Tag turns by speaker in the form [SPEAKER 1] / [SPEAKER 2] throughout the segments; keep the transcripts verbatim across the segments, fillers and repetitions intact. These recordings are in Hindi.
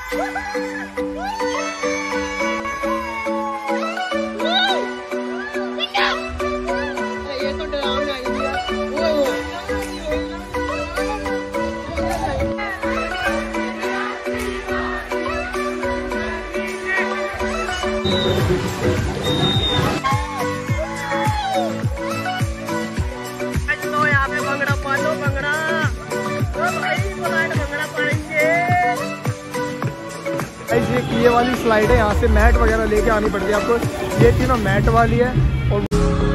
[SPEAKER 1] यहाँ पे भंगड़ा पालो, भंगड़ा भाई भंगड़ा पाएंगे।
[SPEAKER 2] ये वाली स्लाइड है, यहाँ से मैट वगैरह लेके आनी पड़ती है आपको। ये तीनों मैट वाली है। और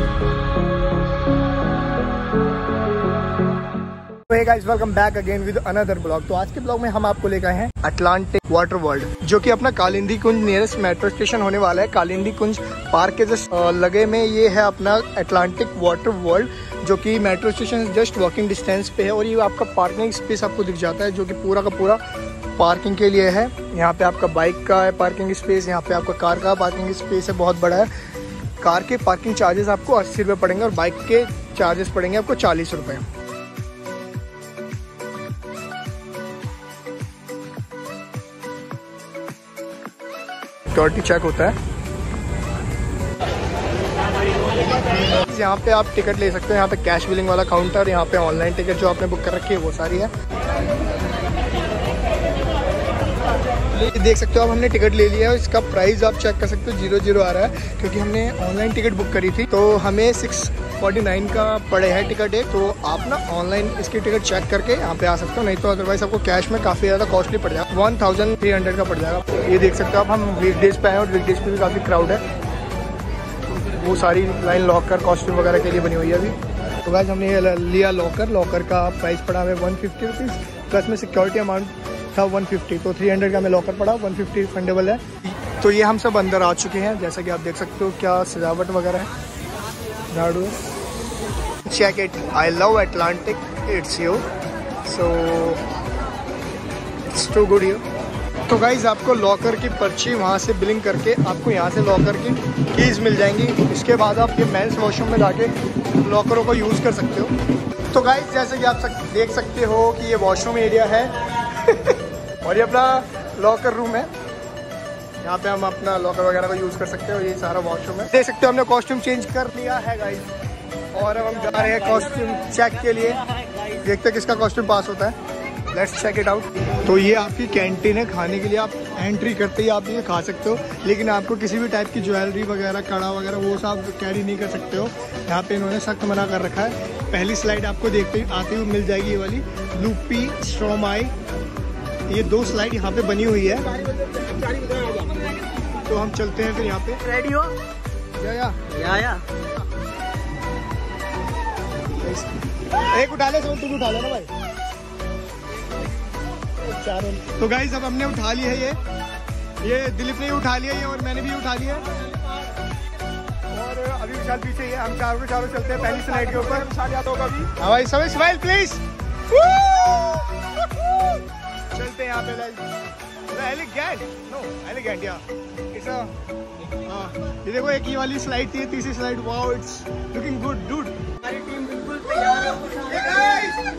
[SPEAKER 2] hey guys, welcome back again with another blog. तो आज के ब्लॉग में हम आपको लेकर आए हैं अटलांटिक वाटर वर्ल्ड, जो कि अपना Kalindi Kunj nearest metro station होने वाला है। कालिंदी कुंज पार्क के जस्ट लगे में ये है अपना अटलांटिक वाटर वर्ल्ड, जो कि मेट्रो स्टेशन से जस्ट वॉकिंग डिस्टेंस पे है। और ये आपका पार्किंग स्पेस आपको दिख जाता है, जो कि पूरा का पूरा पार्किंग के लिए है। यहाँ पे आपका बाइक का है पार्किंग स्पेस, यहाँ पे आपका कार का पार्किंग स्पेस है, बहुत बड़ा है। कार के पार्किंग चार्जेस आपको अस्सी रुपये पड़ेंगे और बाइक के चार्जेस पड़ेंगे आपको चालीस रुपये। सिक्योरिटी चेक होता है। यहाँ पे आप टिकट ले सकते हो। यहाँ पे कैश बिलिंग वाला काउंटर, यहाँ पे ऑनलाइन टिकट जो आपने बुक कर रखी है वो सारी है। देख सकते हो आप, हमने टिकट ले लिया है। इसका प्राइस आप चेक कर सकते हो, जीरो जीरो आ रहा है, क्योंकि हमने ऑनलाइन टिकट बुक करी थी। तो हमें सिक्स फोर्टी नाइन का पड़े है टिकट एक। तो आप ना ऑनलाइन इसकी टिकट चेक करके यहाँ पे आ सकते हो, नहीं तो अदरवाइज आपको कैश में काफ़ी ज़्यादा कॉस्टली पड़ जाएगा। वन थाउजेंड थ्री हंड्रेड का पड़ जाएगा। ये देख सकते हो आप, हम वीकडेज पे आए और वीकडेज पे भी काफ़ी क्राउड है। वो सारी लाइन लॉकर कॉस्ट्यूम वगैरह के लिए बनी हुई है अभी। तो गाइस, हमने ये लिया लॉकर। लॉकर का प्राइस पड़ा हमें वन फिफ्टी रुपीज़, प्लस में सिक्योरिटी अमाउंट था वन फिफ्टी। तो थ्री हंड्रेड का हमें लॉकर पड़ा, वन फिफ्टी रिफंडेबल है। तो ये हम सब अंदर आ चुके हैं, जैसा कि आप देख सकते हो क्या सजावट वगैरह है। झाड़ू check it, I love Atlantic, it's you, so it's too good you. तो गाइज, आपको लॉकर की पर्ची वहाँ से बिलिंग करके आपको यहाँ से लॉकर की कीज़ मिल जाएंगी। इसके बाद आप ये मेंस वॉशरूम में जाके लॉकरों को यूज़ कर सकते हो। तो गाइज, जैसे कि आप सक, देख सकते हो कि ये वॉशरूम एरिया है और ये अपना लॉकर रूम है। यहाँ पे हम अपना लॉकर वगैरह को यूज़ कर सकते हो। ये सारा वॉशरूम है। देख सकते हो हमने कॉस्ट्यूम चेंज कर लिया है गाइज, और अब हम जा रहे हैं कॉस्ट्यूम चेक के लिए। देखते हैं किसका कॉस्ट्यूम पास होता है। Let's check it out. तो ये आपकी कैंटीन है, खाने के लिए आप एंट्री करते ही आप ये खा सकते हो, लेकिन आपको किसी भी टाइप की ज्वेलरी वगैरह, कड़ा वगैरह वो सब कैरी नहीं कर सकते हो। यहाँ पे इन्होंने सख्त मना कर रखा है। पहली स्लाइड आपको देखते ही आते हुए मिल जाएगी, ये वाली लूपी स्ट्रोमाई। ये दो स्लाइड यहाँ पे बनी हुई है। तो हम चलते हैं फिर यहाँ पे।
[SPEAKER 1] रेडी हो?
[SPEAKER 2] या या
[SPEAKER 1] या या
[SPEAKER 2] एक उठा ले, तुम उठा लेना भाई। चारों। तो गाइस, अब हमने उठा ली है ये ये दिलीप ने उठा लिया ये, और मैंने भी उठा लिया है। और अभी विशाल पीछे ही है। हम चारों के चारों चलते हैं पहली स्लाइड के ऊपर। हाँ भाई, सब स्माइल प्लीज। चलते हैं यहाँ पे। एलिगेंट, नो एलिगेंट या इट्स अ, ये देखो एक ही वाली स्लाइड थी, तीसरी slide. Wow, it's looking good dude.
[SPEAKER 1] हमारी टीम बिल्कुल तैयार है।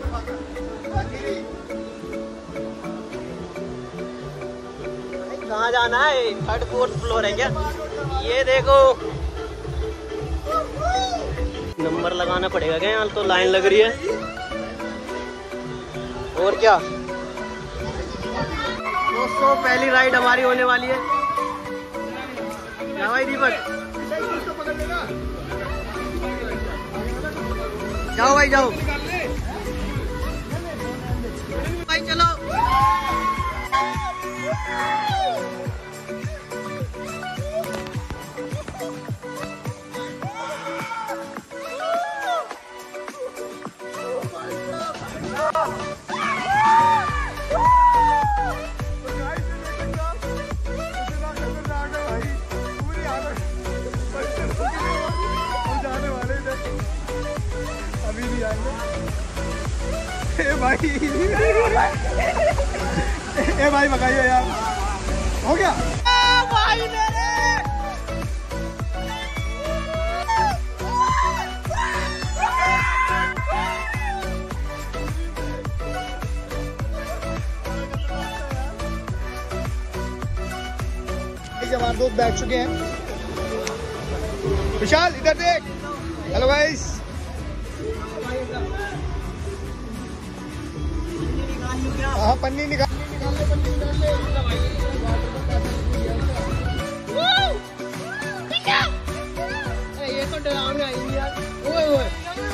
[SPEAKER 1] कहाँ जाना है? थर्ड फोर्थ फ्लोर है क्या? ये देखो, नंबर लगाना पड़ेगा क्या? यहाँ तो लाइन लग रही है। और क्या दोस्तों, पहली राइड हमारी होने वाली है। क्या भाई दीपक? जाओ भाई जाओ भाई, चलो।
[SPEAKER 2] अभी नहीं आएंगे। ए भाई ए भाई भगाइए यार, हो गया
[SPEAKER 1] भाई मेरे।
[SPEAKER 2] हमारे दोस्त बैठ चुके हैं। विशाल इधर देख। Hello guys. हाँ पन्नी निकाल निकाल ले, पन्नी निकाल ले।
[SPEAKER 1] ये तो डरावना है यार। ओए ओए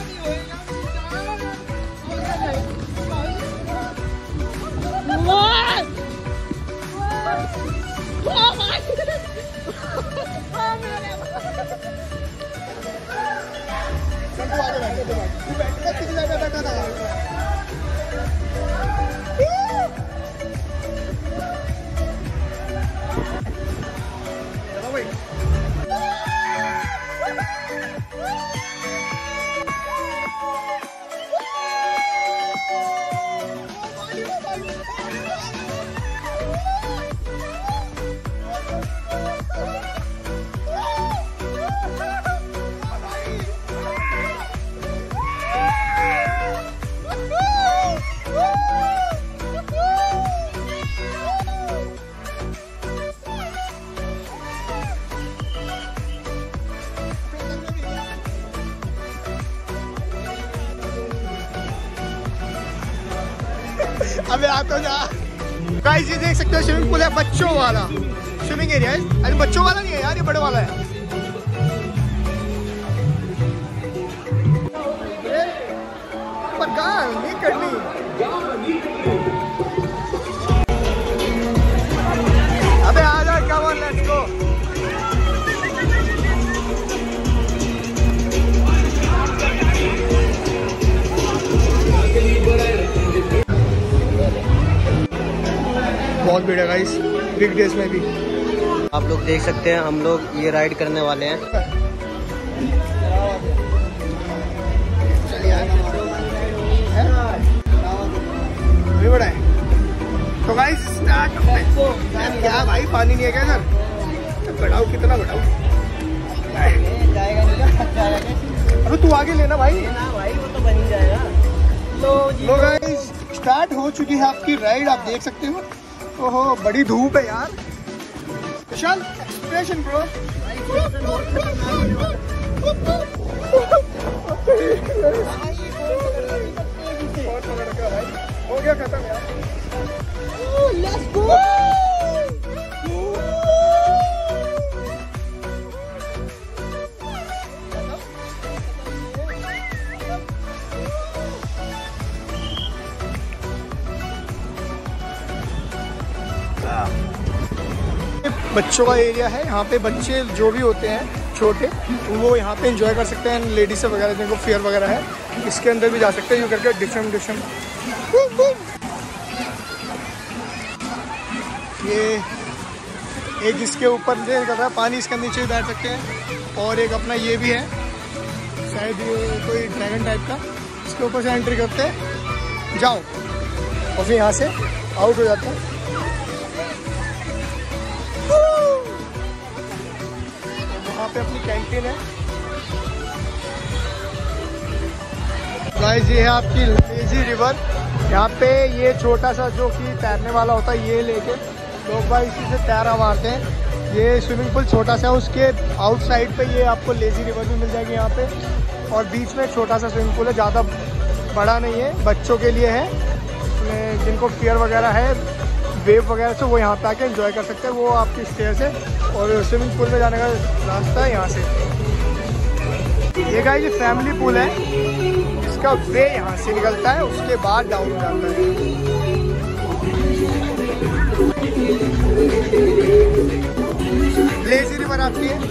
[SPEAKER 2] अबे आ तो जा। गाइस ये देख सकते हो स्विमिंग पूल है बच्चों वाला स्विमिंग एरिया है। अरे बच्चों वाला नहीं है यार, ये बड़े वाला है। पर कहाँ नहीं करनी। अबे आ जा, क्या बोल लेट्स गो। बहुत भीड़ है गाइस वीक डेज में भी।
[SPEAKER 1] आप लोग देख सकते हैं हम लोग ये राइड करने वाले हैं।
[SPEAKER 2] अभी बड़ा है तो गाइस स्टार्ट। क्या भाई पानी नहीं है क्या इधर? बढ़ाओ कितना बढ़ाओ। अरे तू आगे लेना भाई।
[SPEAKER 1] ना भाई वो तो बन ही जाएगा। तो
[SPEAKER 2] लो गाइस स्टार्ट हो चुकी है आपकी राइड, आप देख सकते हो। ओहो बड़ी धूप है यार। Vishal expression bro. हो गया खत्म यार। Let's go. बच्चों का एरिया है, यहाँ पे बच्चे जो भी होते हैं छोटे वो यहाँ पे एंजॉय कर सकते हैं। लेडीज वगैरह जिनको फेयर वगैरह है इसके अंदर भी जा सकते हैं। यूँ करके डिफरेंट डिफरेंट ये एक इसके ऊपर से कर रहा है पानी, इसके नीचे भी बैठ सकते हैं। और एक अपना ये भी है शायद ये कोई ड्रैगन टाइप का, इसके ऊपर से एंट्री करते हैं जाओ और फिर यहाँ से आउट हो जाता है। वहाँ पे अपनी कैंटीन है। गाइस ये है आपकी लेजी रिवर। यहाँ पे ये छोटा सा जो कि तैरने वाला होता है ये लेके लोग भाई इसी से तैरा मारते हैं। ये स्विमिंग पूल छोटा सा है, उसके आउटसाइड पे ये आपको लेजी रिवर भी मिल जाएगी यहाँ पे। और बीच में छोटा सा स्विमिंग पूल है, ज़्यादा बड़ा नहीं है, बच्चों के लिए है। इसमें जिनको फियर वगैरह है वेव वगैरह से वो यहाँ पे आके एंजॉय कर सकते हैं। वो आपकी स्टेयर से और स्विमिंग पूल में जाने का रास्ता है यहाँ से। ये गाइस ये फैमिली पूल है, इसका वे यहाँ से निकलता है, उसके बाद डाउन हो जाता है। लेजी रिवर आपकी है।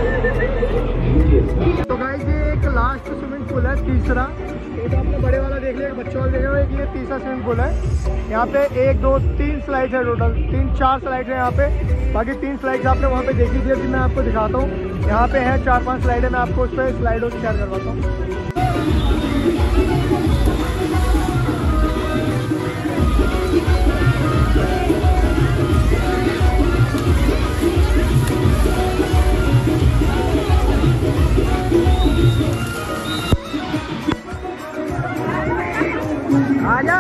[SPEAKER 2] तो गाइस ये एक लास्ट स्विमिंग पूल है तीसरा। ये तो आपने बड़े वाला देख लिया, बच्चों वाले देख रहे हो, एक ये तीसरा स्विमिंग पूल है। यहाँ पे एक दो तीन स्लाइड है, टोटल तीन चार स्लाइड है यहाँ पे। बाकी तीन स्लाइड्स आपने वहाँ पे देखी थी, अभी मैं आपको दिखाता हूँ। यहाँ पे है चार पांच स्लाइड है, मैं आपको उस पर स्लाइडों से शेयर करवाता हूँ। आजा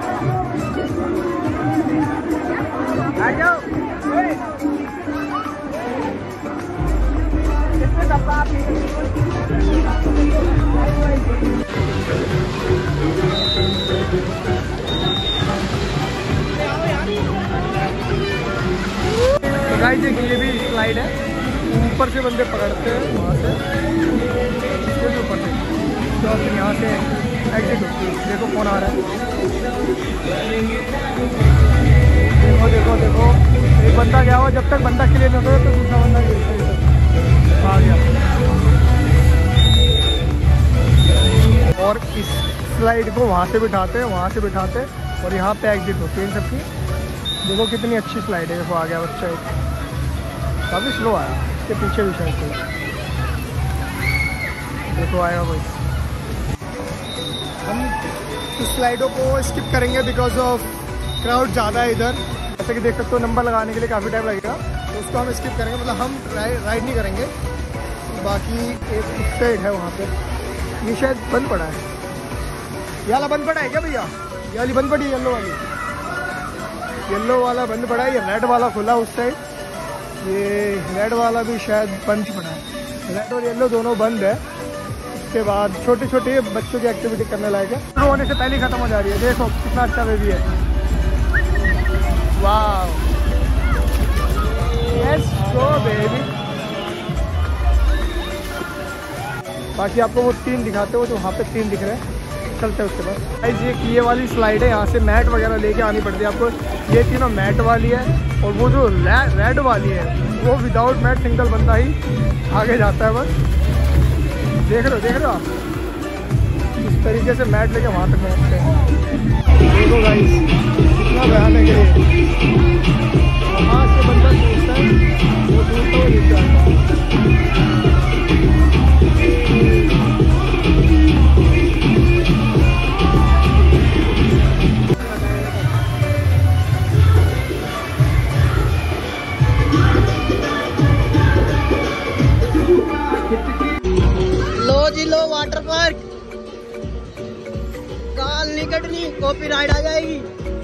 [SPEAKER 2] आ जाओ। तो गाइस देखिए, ये भी स्लाइड है, ऊपर से बंदे पकड़ते हैं वहाँ से, ऊपर से तो फिर यहाँ से एग्जिट होती है। देखो कौन आ रहा है, देखो देखो देखो, एक बंदा गया हुआ, जब तक बंदा क्लियर नहीं होता तो दूसरा बंदा आ गया। और इस स्लाइड को वहाँ से बिठाते हैं, वहाँ से बिठाते हैं और यहाँ पे एग्जिट होती है इन सबकी। देखो कितनी अच्छी स्लाइड है। देखो आ गया बच्चा एक, काफ़ी स्लो आया, इसके पीछे भी शायद कोई। देखो आएगा भाई। हम इस स्लाइडों को स्किप करेंगे बिकॉज ऑफ क्राउड ज़्यादा है इधर। जैसे कि देख सकते हो, नंबर लगाने के लिए काफ़ी टाइम लगेगा, तो उसको हम स्किप करेंगे, मतलब हम राइड राइड नहीं करेंगे। बाकी एक साइड है वहाँ पे, ये शायद बंद पड़ा है। ये वाला बंद पड़ा है क्या भैया? ये वाली बंद पड़ी है, येलो वाली, येलो वाला बंद पड़ा है। ये रेड वाला खुला उस साइड, ये रेड वाला भी शायद बंद ही पड़ा है। रेड और येलो दोनों बंद है। उसके बाद छोटे छोटे बच्चों की एक्टिविटी करने लायक है, शुरू होने से पहले ही खत्म हो जा रही है। देखो कितना अच्छा बेबी है, वाह, लेट्स गो बेबी। बाकी आपको वो तीन दिखाते हो, जो वहाँ पे तीन दिख रहे हैं, चलते हैं उसके बाद। गाइस ये ये वाली स्लाइड है, यहाँ से मैट वगैरह लेके आनी पड़ती है आपको। ये तीनों मैट वाली है, और वो जो रेड वाली है वो विदाउट मैट सिंगल बंदा ही आगे जाता है बस। देख रहे हो देख रहे हो आप, इस तरीके से मैट लेके वहाँ तक पहुँचते हैं। देखो गाइस कितना भयानक है, वहाँ से बंदा सोचता है वो दूर तो गिर जाता
[SPEAKER 1] लो वाटर पार्क गाल निकटनी, कॉपीराइट आ जाएगी।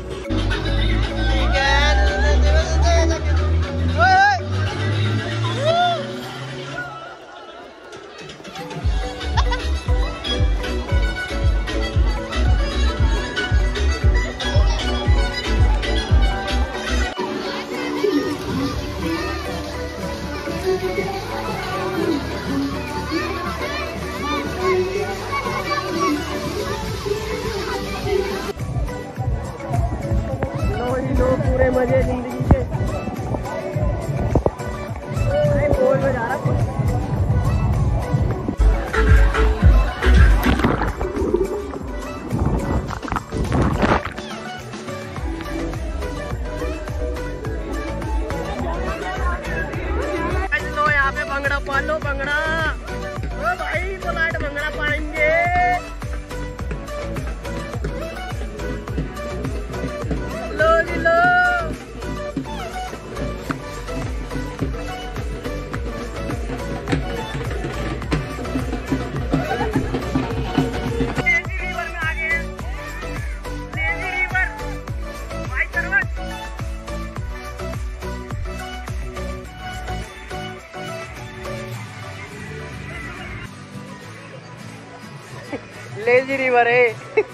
[SPEAKER 1] पूरे मजे जिंदगी के। बोल में जा रहा लो, यहाँ पे भंगड़ा पाल लो, भंगड़ा। ओ भाई तो लाइट भंगड़ा पाएंगे। लो जी लो, लेजी रिवर है।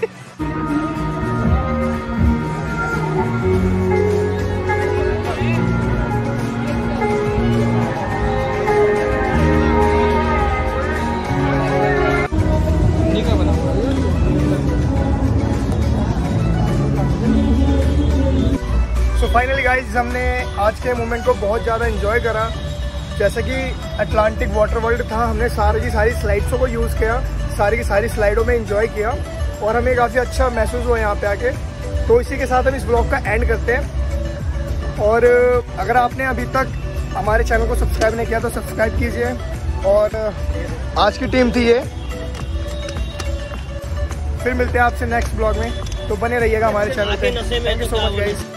[SPEAKER 2] सो फाइनली गाइज हमने आज के मोमेंट को बहुत ज़्यादा एंजॉय करा। जैसे कि अटलांटिक वाटर वर्ल्ड था, हमने सारी की सारी स्लाइड्सों को यूज़ किया, सारी की सारी स्लाइडों में एंजॉय किया। और हमें काफ़ी अच्छा महसूस हुआ यहाँ पे आके। तो इसी के साथ हम इस ब्लॉग का एंड करते हैं। और अगर आपने अभी तक हमारे चैनल को सब्सक्राइब नहीं किया तो सब्सक्राइब कीजिए। और आज की टीम थी ये। फिर मिलते हैं आपसे नेक्स्ट ब्लॉग में, तो बने रहिएगा हमारे चैनल पे। Thank you so much guys.